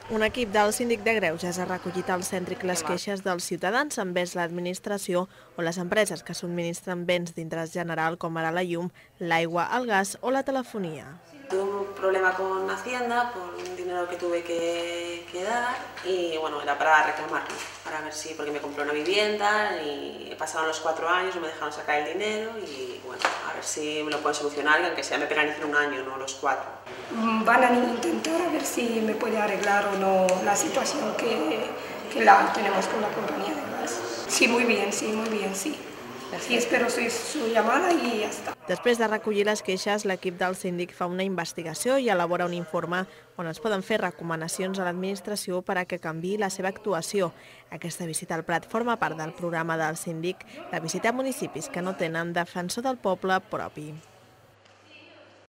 Un equip del síndic de Greuges ha recollit al cèntric les queixes dels ciutadans envers l'administració o les empreses que subministren béns d'interès general com ara la llum, l'aigua, el gas o la telefonia. Tuve un problema con Hacienda por un dinero que tuve que dar y bueno, era para reclamarlo, para ver si, porque me compré una vivienda y pasaron los 4 años, no me dejaron sacar el dinero y bueno, a ver si me lo pueden solucionar, aunque sea me penalicen un año, no los 4. Van a intentar a ver si me puede arreglar o no la situación que la tenemos con la compañía de gas. Sí, muy bien, sí. Sí, espero su llamada i ja està. Després de recollir les queixes, l'equip del síndic fa una investigació i elabora un informe on es poden fer recomanacions a l'administració per a que canviï la seva actuació. Aquesta visita al Prat forma part del programa del síndic de visitar municipis que no tenen defensor del poble propi.